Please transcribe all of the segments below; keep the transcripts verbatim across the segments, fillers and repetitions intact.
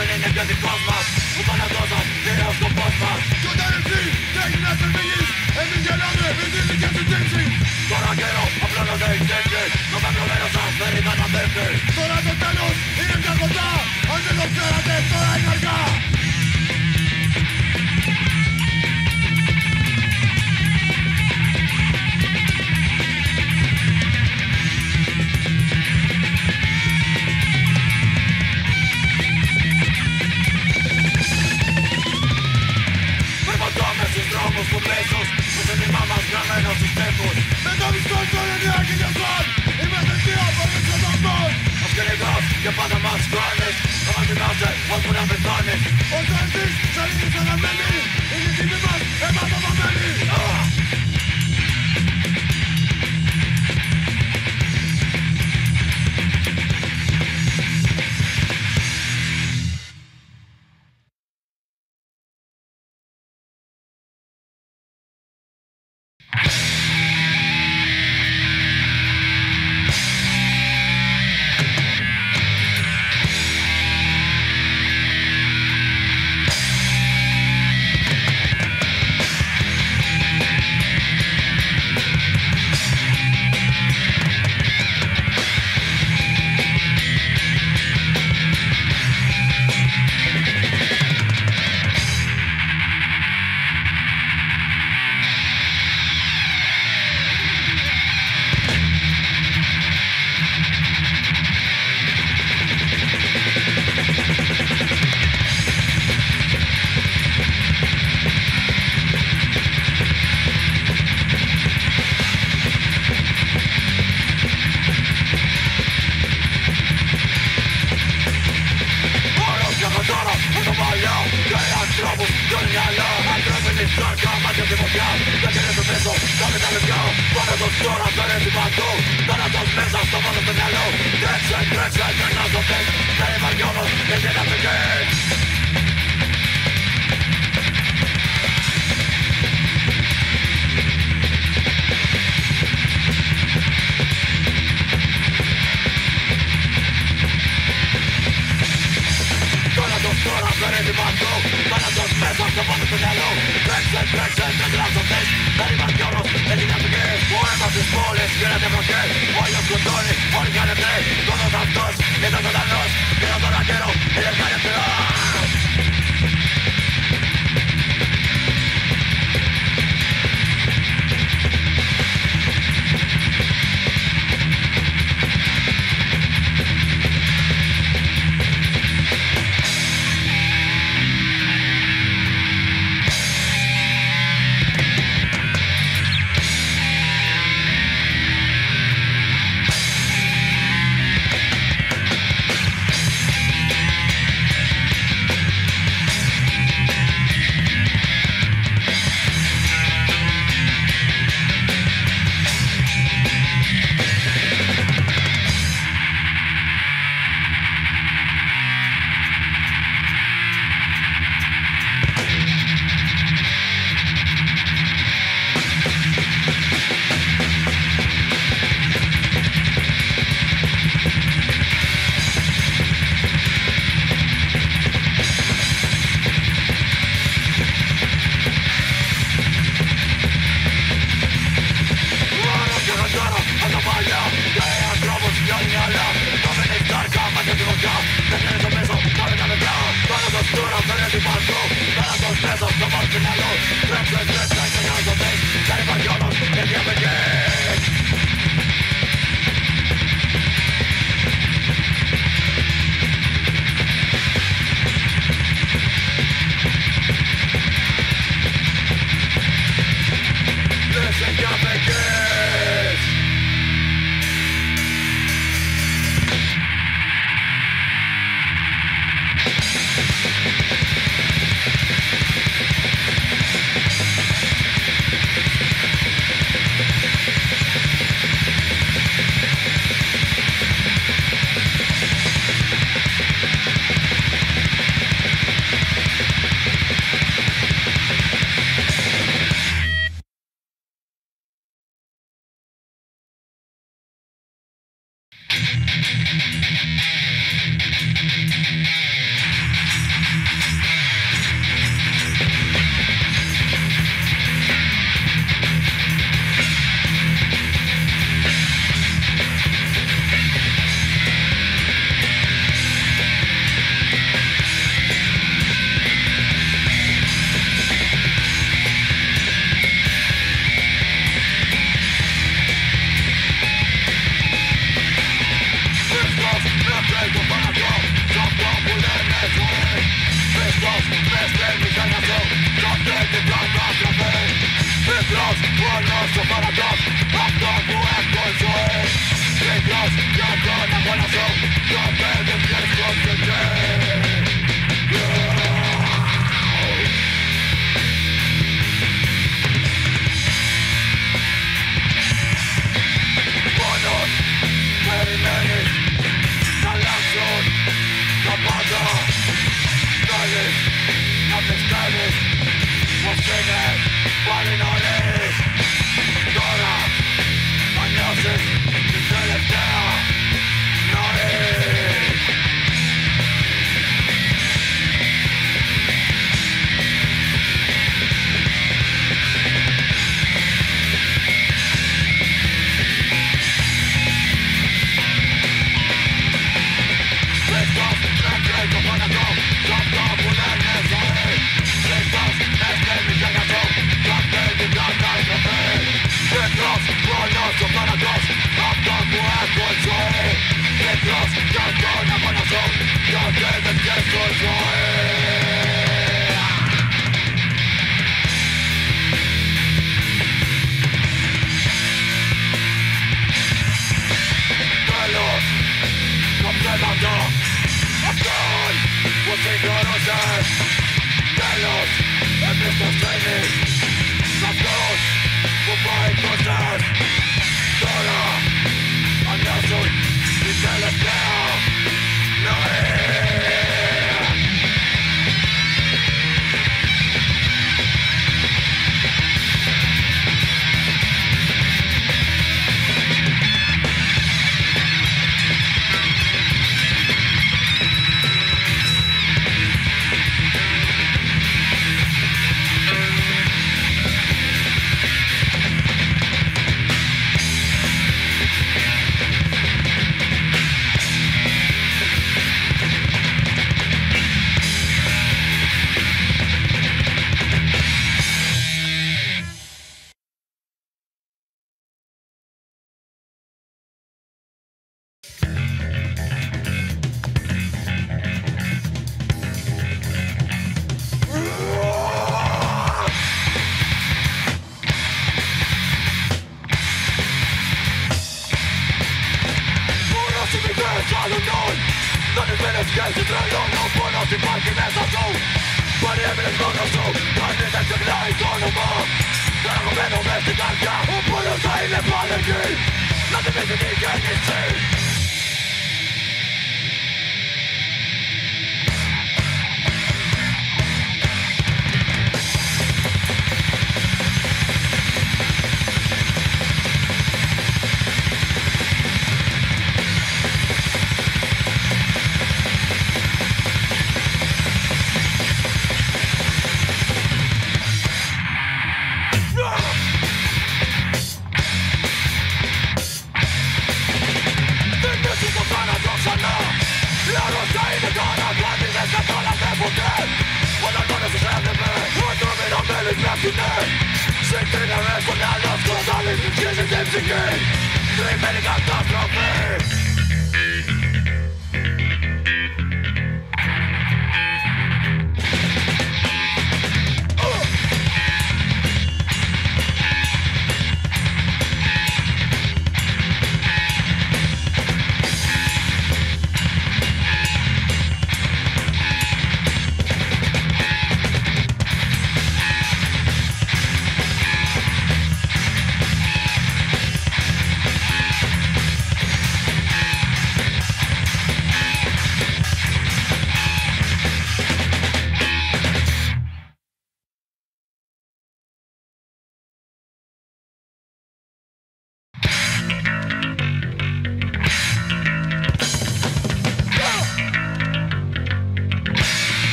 δεν είναι και δικός μας. Ο θάνατός μας είναι ο σκοπός μας. Κι όταν εσύ θέλει να σε φύγεις, εμείς γελάμε με τη δική σου τύψη. Τώρα καιρό απλώνονται οι τέξεις. Το πεπρωμένο σας δεν ήταν αντέχει. Τώρα το τέλος είναι πια κοντά. Αν δεν το ξέρατε τώρα είναι αργά. Δρόμους του μίσους, το σύνθημα μας γραμμένο στους τύπους. Με το μισθό στον εννιά χιλιάδων, είμαστε δύο φορές κονταυτών. Ο σκηνικός και πάντα μας χρόνεις, θα μας θυμάσαι ώσπου να πεθάνεις. Όσο εσείς σαν ίδιους αναμένει, είναι η τιμή μας αιματοβαμμένη.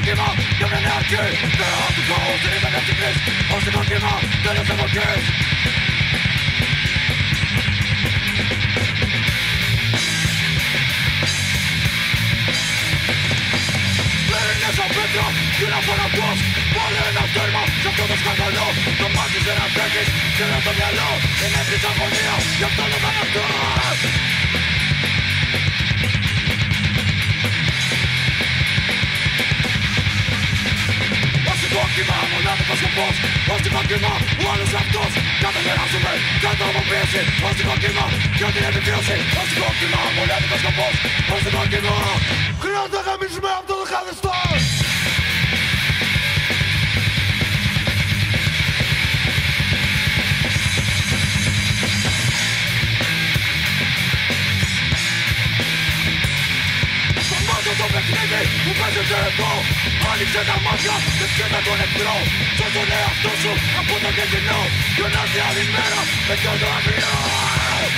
klimat, jag blir närkul. För att du går till din vänner till kris. Och så går klimat, det är som vår kris. Spänningen som Petra, kunna vara kors. Bollen av störma, som todos ska gå låg. De alltid ser att täckis, ser att de är låg. En äpplig samfonia, jag står någon annan dörr. Klima, och landet var som boss. Måste gå klima, och alla släppt oss. Kan det göra som mig, kan det vara bäst. Måste gå klima, kan det inte finnas sig. Måste gå klima, och landet var som boss. Måste gå klima. Grandaga min smärm till de gade stad. Som en knägg, och presenterar på. Они все на мозгах, ты все на доле дров. Что то не автосу, а будто не кино. You're not the only man, it's not the only man.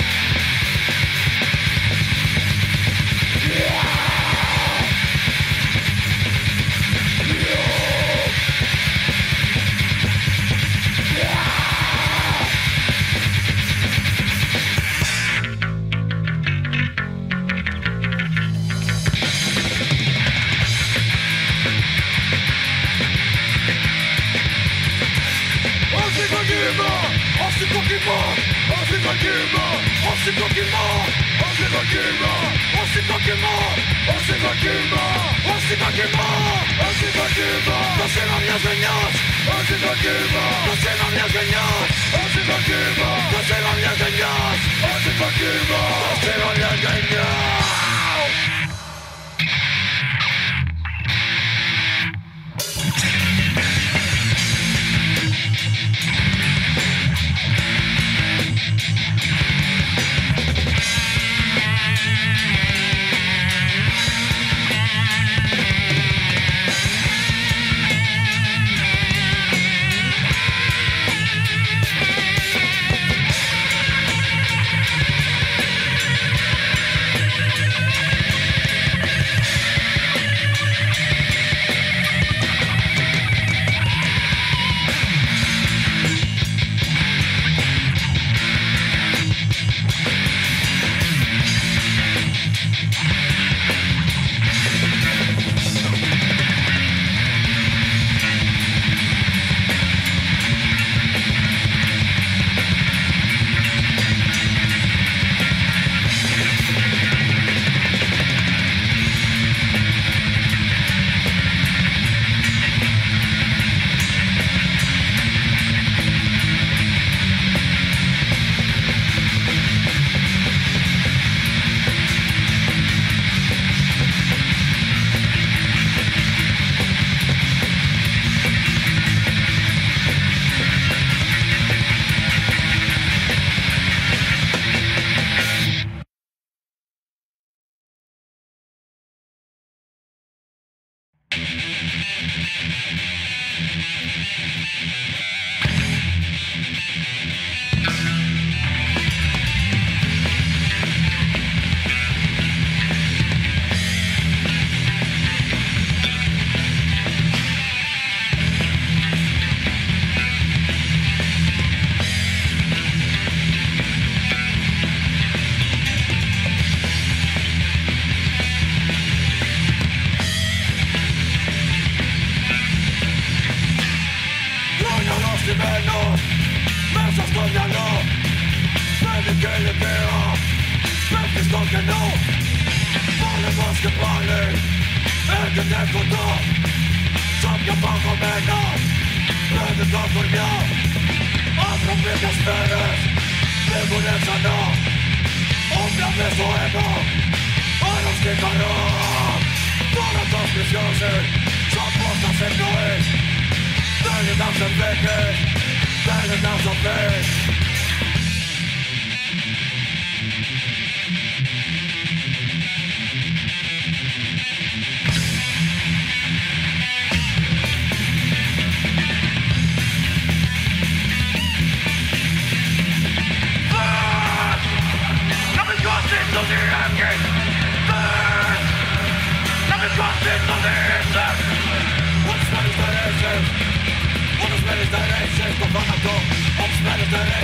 Let me cross into the insect.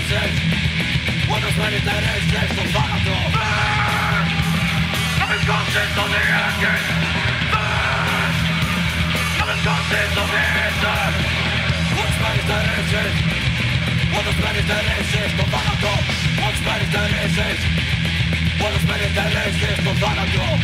intereses, cuando los many intereses no van a todo. I'm conscious of the action. I'm conscious of the answer. What's many intereses, cuando los many intereses no van a todo. What's many intereses, cuando los many intereses no van a todo.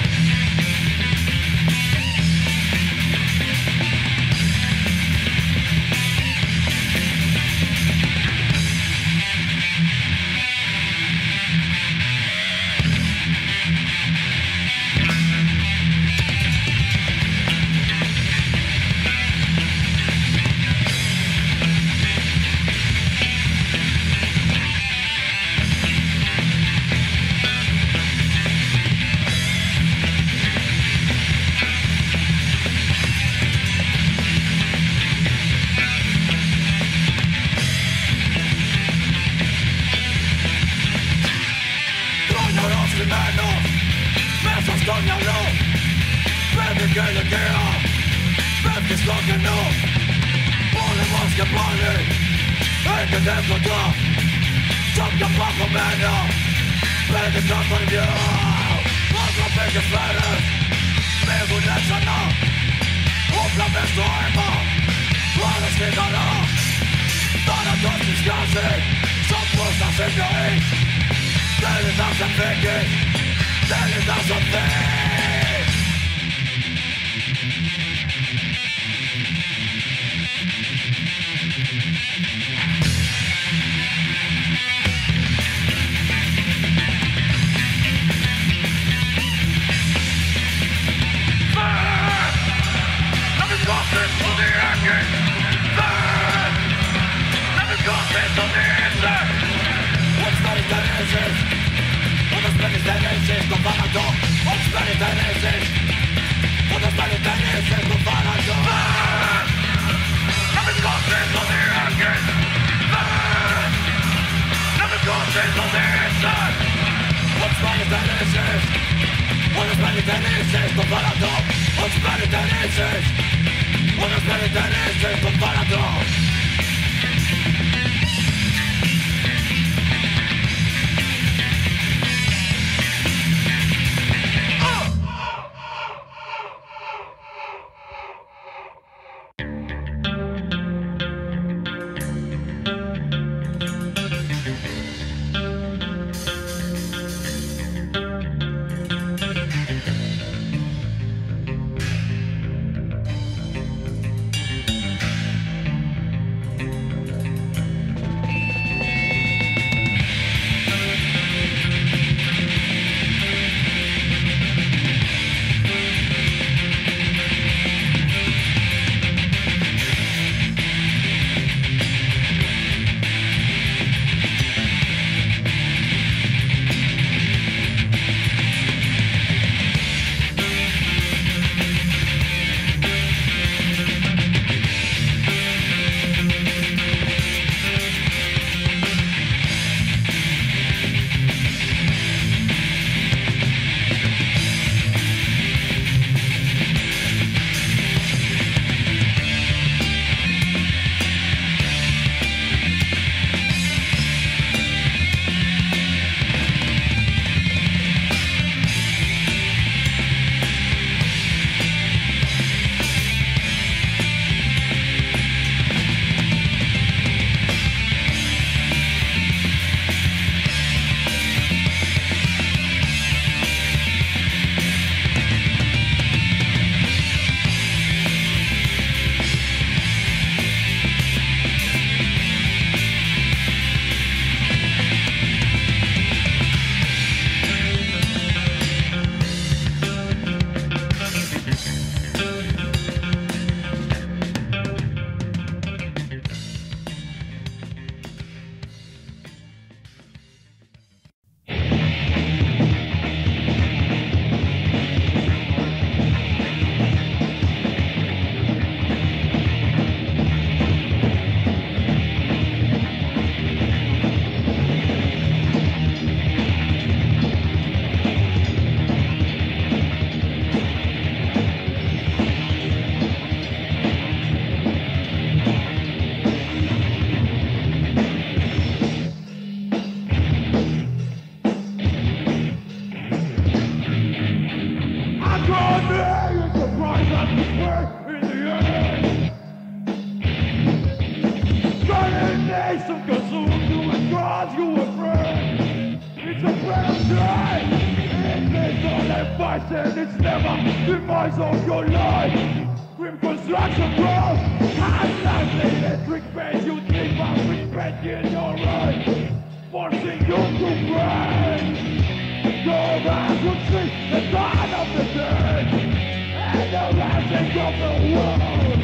And it's never demise of your life. Grim construction growth, and electric bed. You think of respect in your right, forcing you to break. Your eyes will see the dawn of the day and the rising of the world.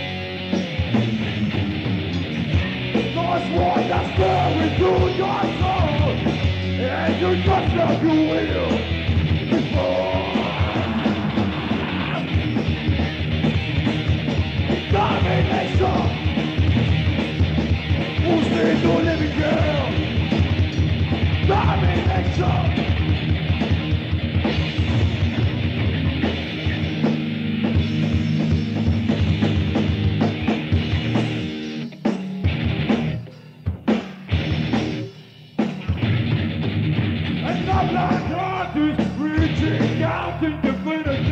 Those wonders stir into your soul, and you just know you will. Domination. Who's the new living girl? Domination. And the black heart is reaching out in divinity.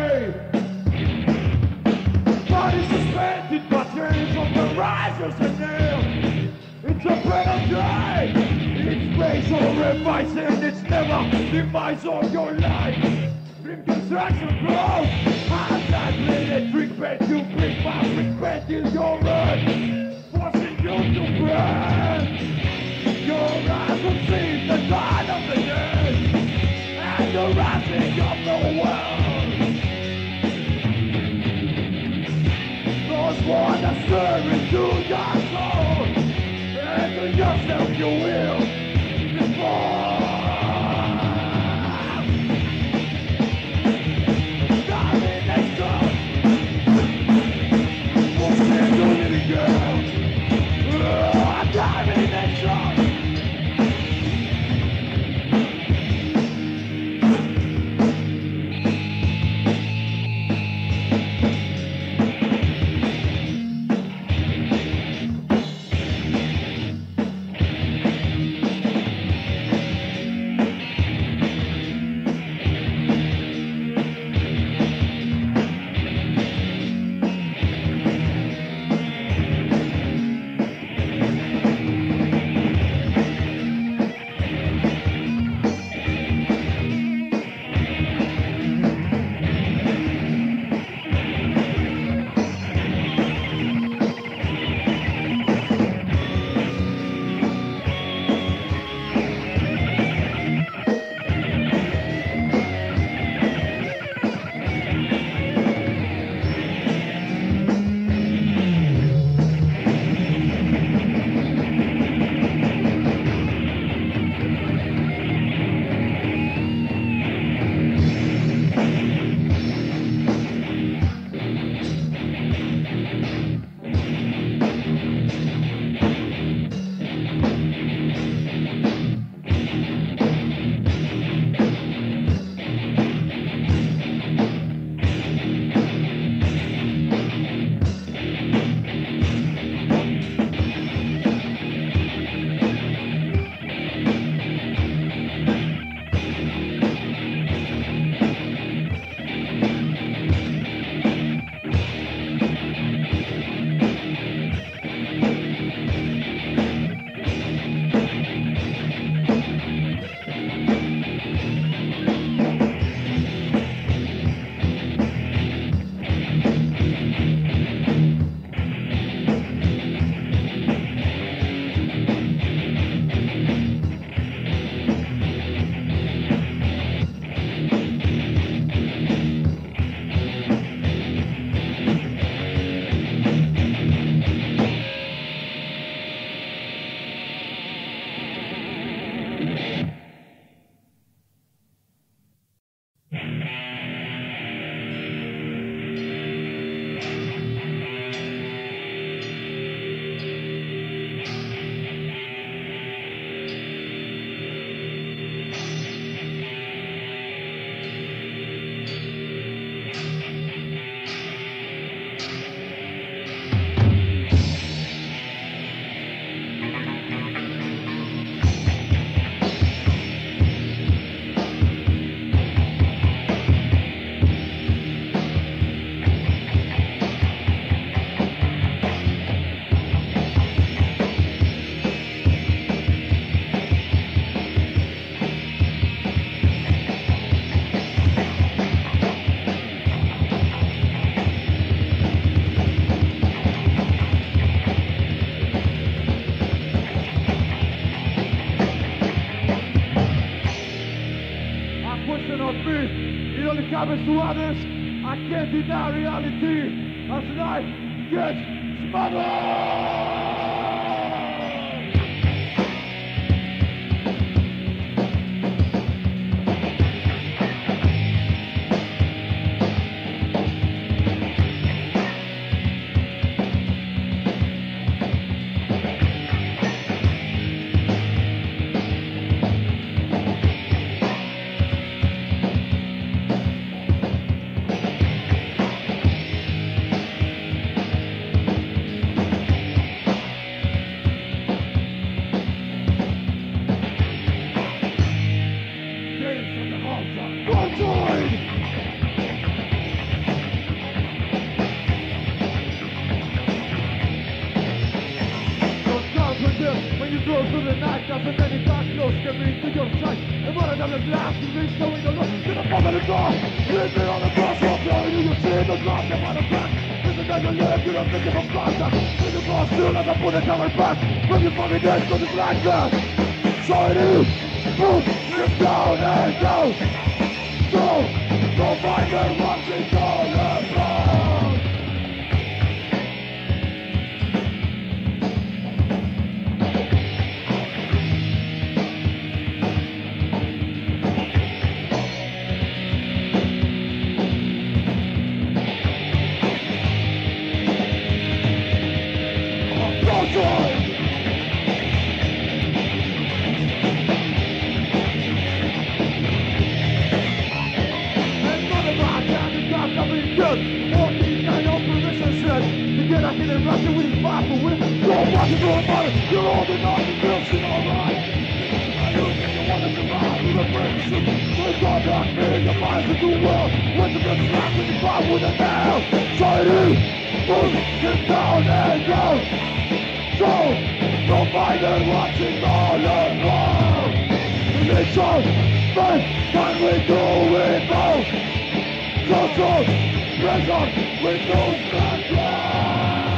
Body suspended by chains from the risers and nails. It's a better day. It's racial revice and it's never demise of your life. Reconstruction grows. As that electric bed you bring my respect in your earth, forcing you to burn. Your eyes will see the dawn of the day and the rising of the world. Those wonders stir into your soul, and to yourself you will default. Domination. We'll stand the living girl. Uh, domination. damage to others. I can't deny reality as life gets smothered. When you go through the night, there's a many dark close coming to your sight. And one of them is last, you reach showing the light to the bottom of the door. Leave me on the crosswalk, blowing you, you see the glass, you're on the back. Listen to your leg, you don't think of a contact. In the cross, soon as I put it down my back. When you fucking dead, cause it's like that. So it is, boom, lift down and go. Go, go find the watching all around. You're old enough to feel shit alright. I don't think you want to survive with a friendship. There's all that me, your mind's in the world. When the good slap when you fight with a nail. Try to push it down and go. So, no fighter watching all around. It's all fun, can we do it both? Control, pressure, with no control.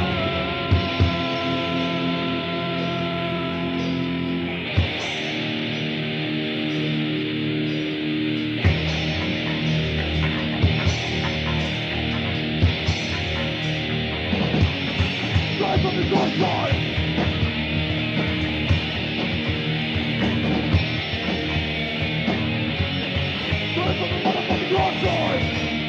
From the dark side. Drive from the motherfucking dark side.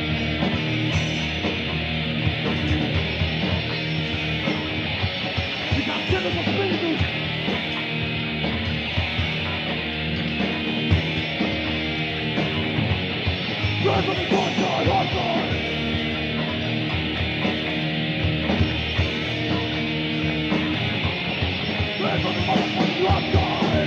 You got killers of spirits. Drive from the dark side, hard side. From the motherfucking rock side.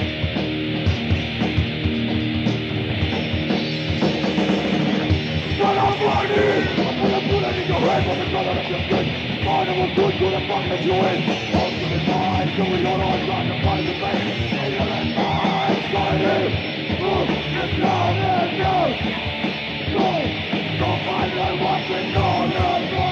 But I'm running. I'm gonna put it in your head from the color of your skin. Mind of a good to the fuck that you in. Hold to the side, so we don't all try to find the base. Alien mind, sliding. Move, get down and go. Go, go find that watching all the